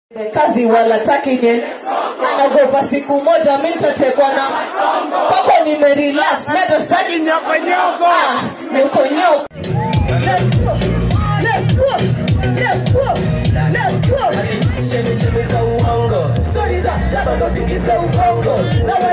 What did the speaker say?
kazi wala takini anagopa siku moja mimi nitatekwa na kwako nimerelax meta staki nyoko nyoko nyoko. Let's go chemi za uongo stories za jaba ndo pingi za uongo na